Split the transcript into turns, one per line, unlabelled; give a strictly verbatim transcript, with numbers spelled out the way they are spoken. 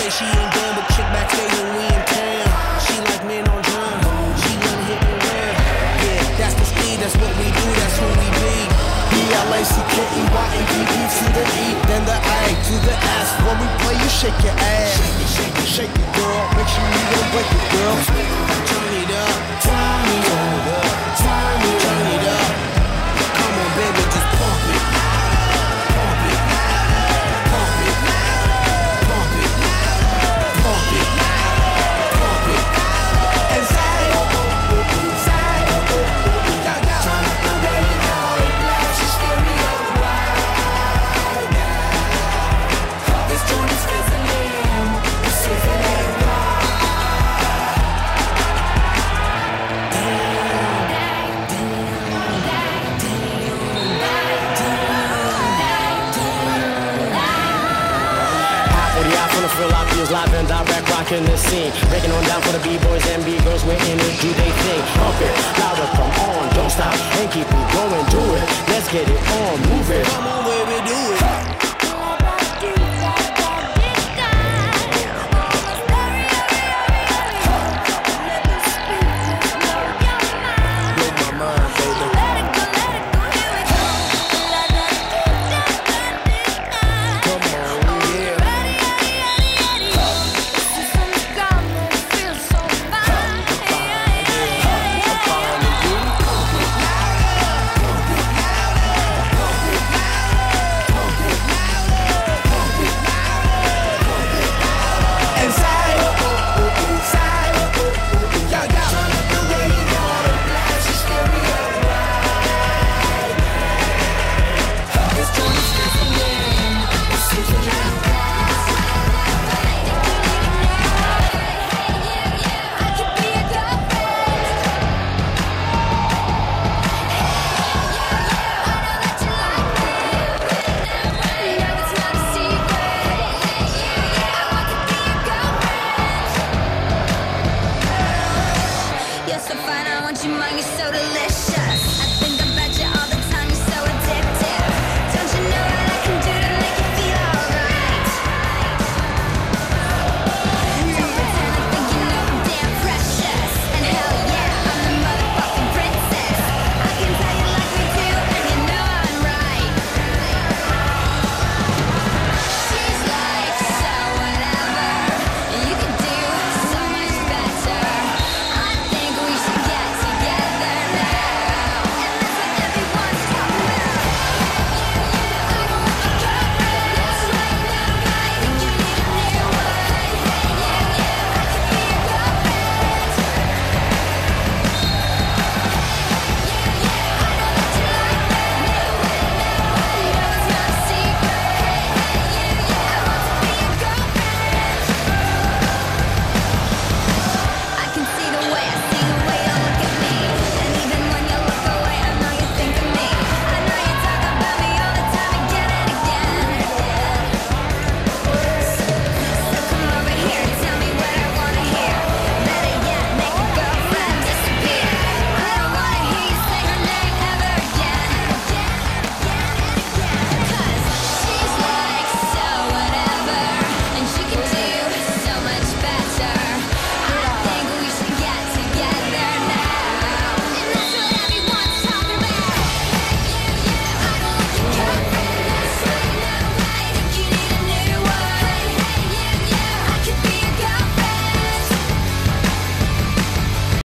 say she ain't down with chick backstage when we in town. She like men on drum. She wanna hit and run. Yeah, that's the speed, that's what we do, that's who we be. B L A C K E Y and P P to the E, then the A to the S. When we play, you shake your ass. Shake it, shake it, shake it, girl. Make sure you don't break it, girl. Turn it up, turn it up, turn it, turn it up. Come on, baby, just pump it, pump it, pump it, pump it, pump it, pump it. And say, say, turn up the radio, blast your stereo loud. This joint is fizzling, it's sizzling. Live and direct, rocking the scene. Breaking on down for the B-boys and B-girls. We're in it, do they think? Pump it, louder, come on, don't stop, and keep it going, do it. Let's get it on, move it. Come on, baby, do it.